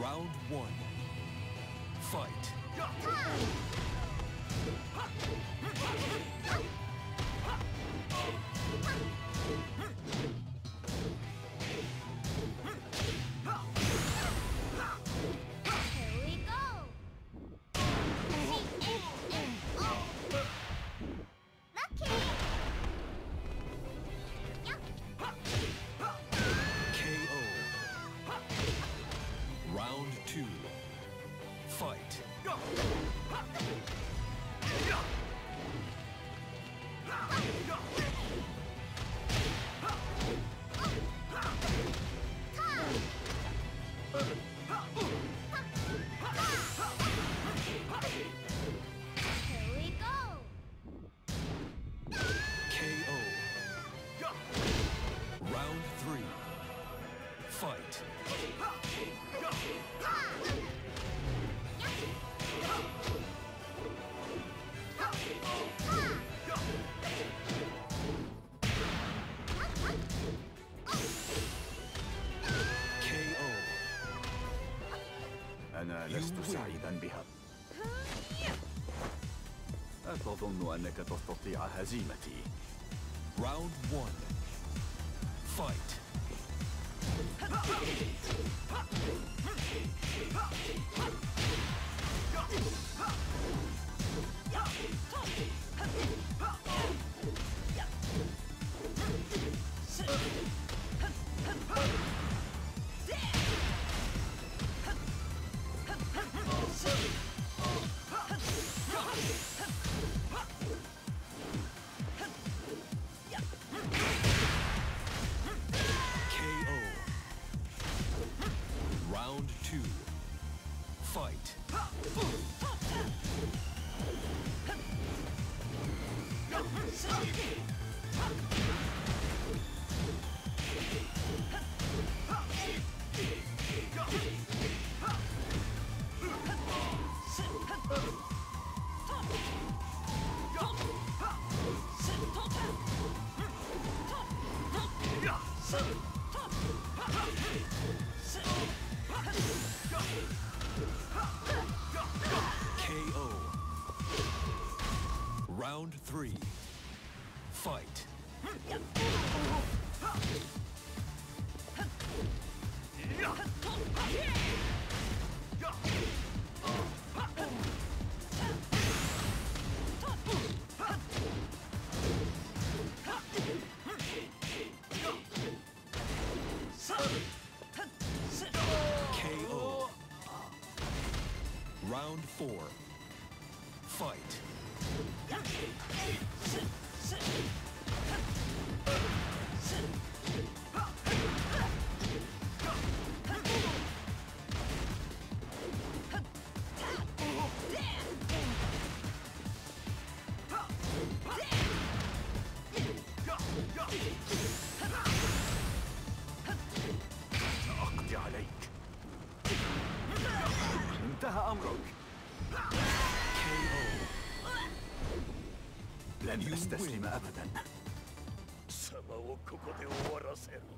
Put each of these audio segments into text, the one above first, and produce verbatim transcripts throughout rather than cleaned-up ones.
Round one. Fight. Here we go. G H M O. Lucky. Yup. K O. Round two. Fight. Here we go. K O. Round three. Fight. K O. أنا لست You win. سعيدا بها. أتظن أنك تستطيع هزيمتي؟ Round one. Fight. K O. Round two. Fight. K O. Round three. Fight. K O. Round four. Fight. سأقضي عليك. انتهى أمرك. K O. لن You أستسلم win. أبدا. 貴様をここで終わらせる。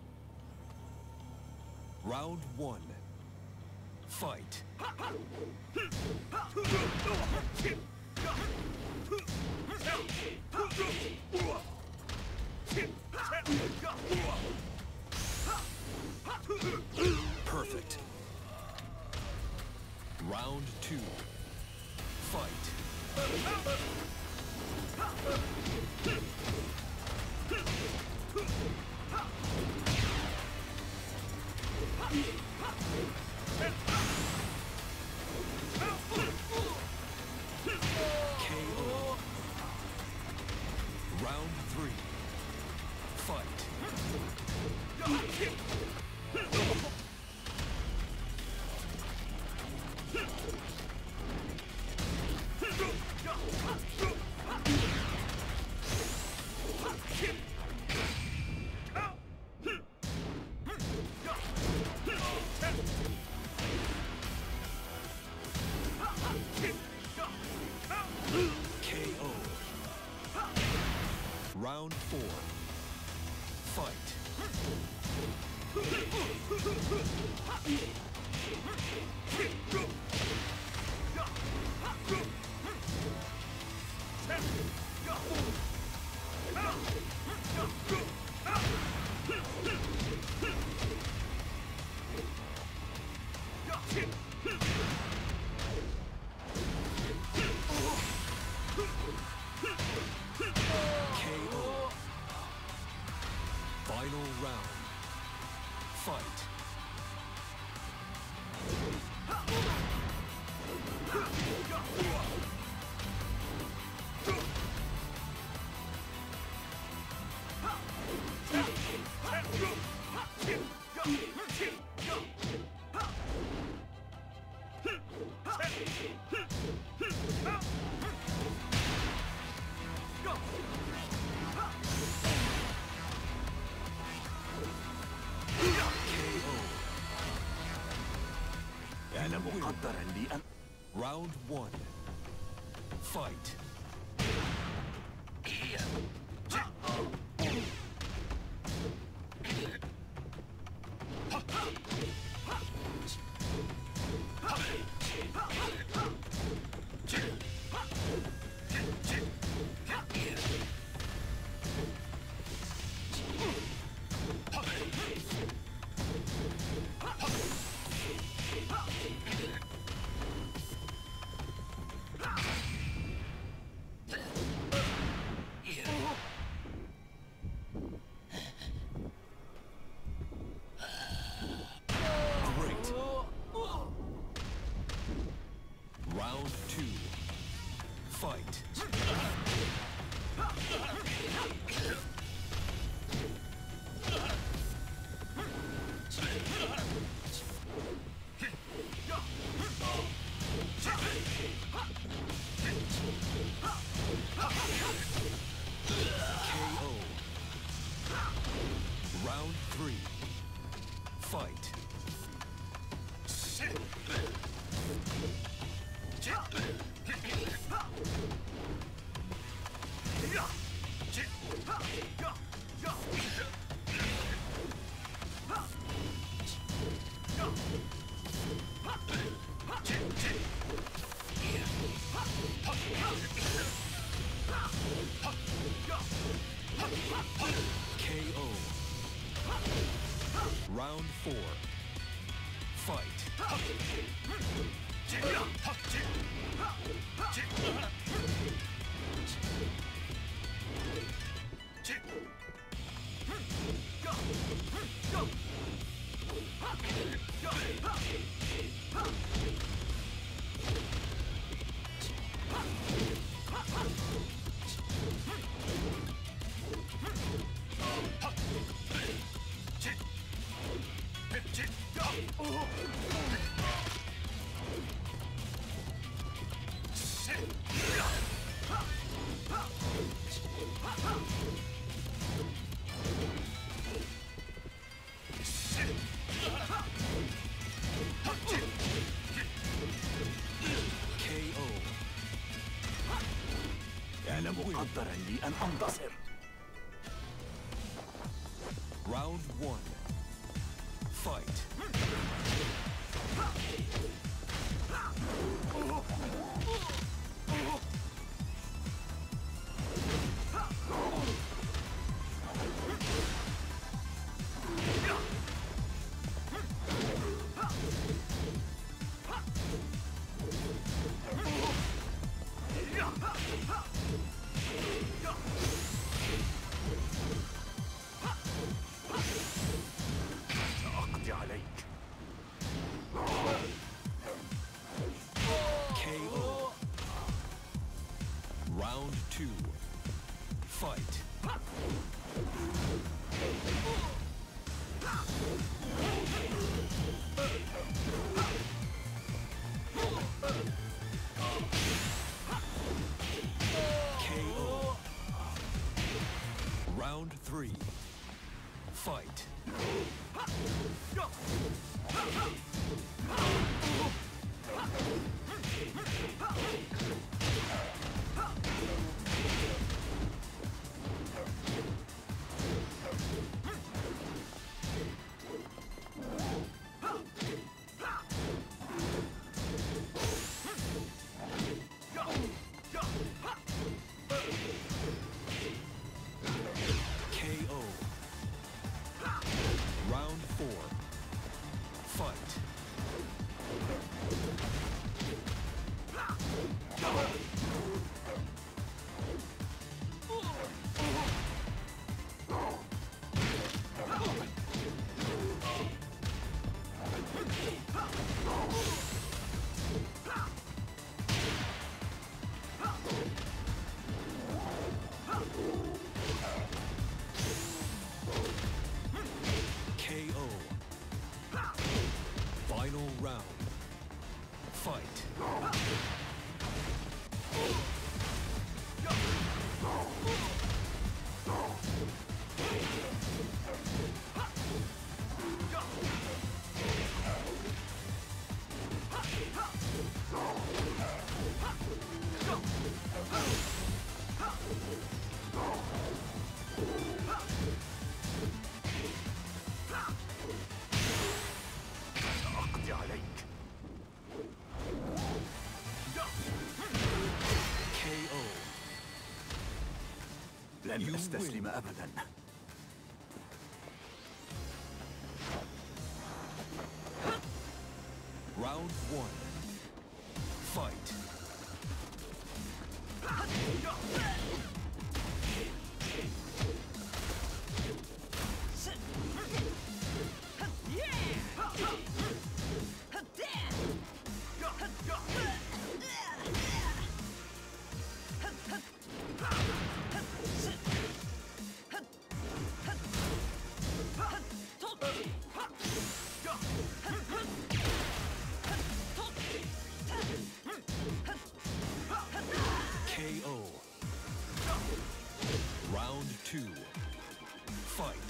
Round one. Fight. Perfect. Round two. Fight. K O. Round three. Fight. K O. Round four. Fight. K O. Final round. Fight. كان مقدرا لي أن Round one. Fight. Great. Round two. Fight. K O. Round three. Fight. K O. Round four. Fight. K O. كان مقدرا لي أن أنتصر. Round one. Fight. سأقضي عليك. K O. Round two. Fight. K O. Round three. Fight. لن You أستسلم win. أبدا. Round one. Fight. K O. Round two. Fight.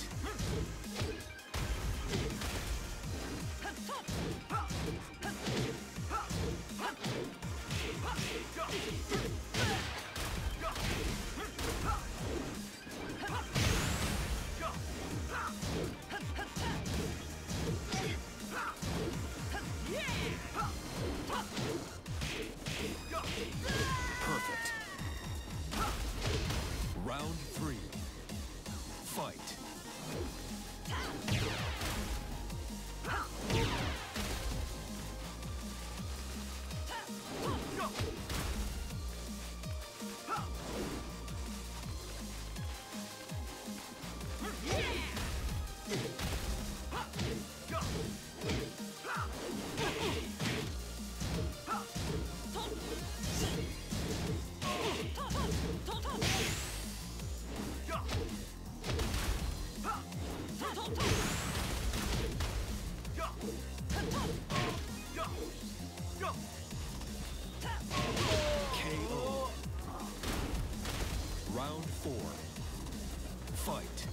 Perfect. Round three. Fight. K O. Round four. Fight.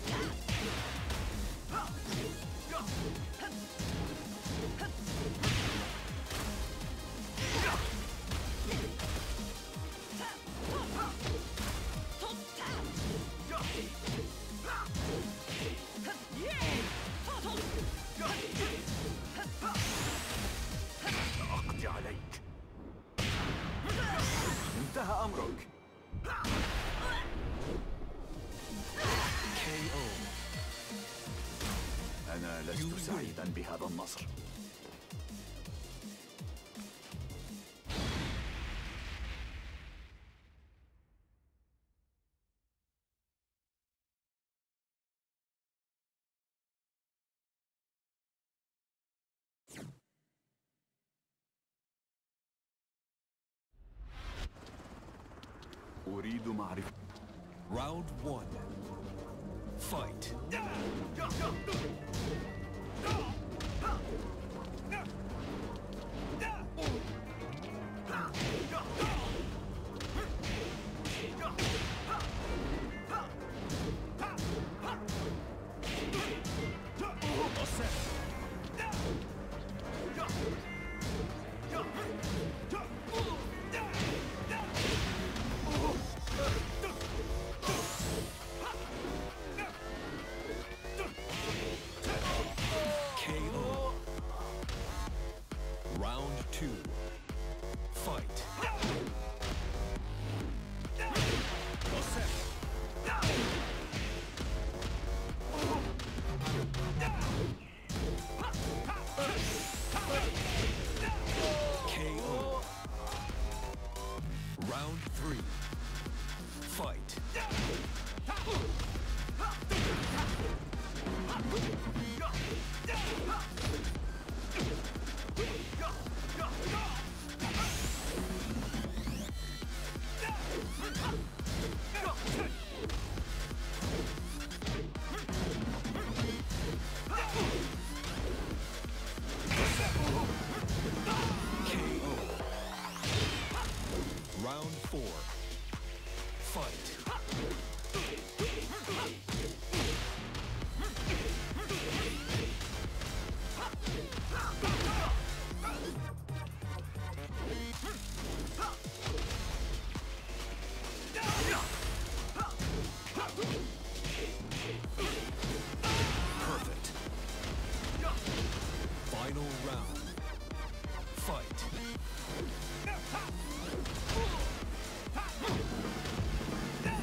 سأقضي عليك. انتهى أمرك. K O. أنا لست سعيدا بهذا النصر. أريد معرفة. Round one. Fight. K O. Round two. Fight. K O. Round three. Fight. K O. Round four. Fight. Perfect. Final round. Fight.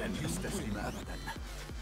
لن أستسلم أبدا.